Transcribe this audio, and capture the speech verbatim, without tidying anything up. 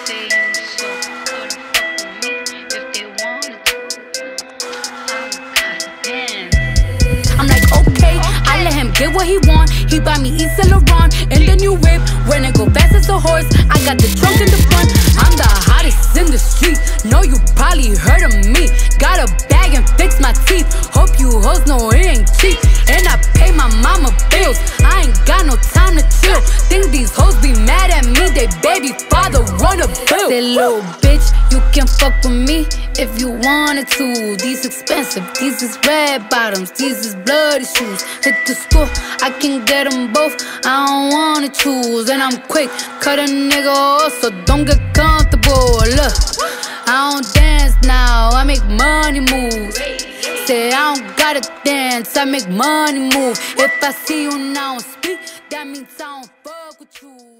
saying so. Couldn't fuck with me if they wanted to. I'm like, okay, I let him get what he want. He buy me East Saint Laurent in the new whip. When it go fast as a horse, I got the trunk in the front. I'm the hottest in the street. Know you probably heard of me. Got a bag and fix my teeth. Hope you hoes know it ain't cheap. And I pay my mama bills. I ain't got no time to chill. Think these hoes be mad at me. They baby father wanna bill. Say, little bitch, you can fuck with me if you wanted to. These expensive, these is red bottoms, these is bloody shoes. Hit the store, I can get them both. I don't wanna choose, and I'm quick, cut a nigga off, so don't get comfortable. Look, I don't dance now, I make money move. Say I don't gotta dance, I make money move. If I see you now speak, that means I don't fuck with you.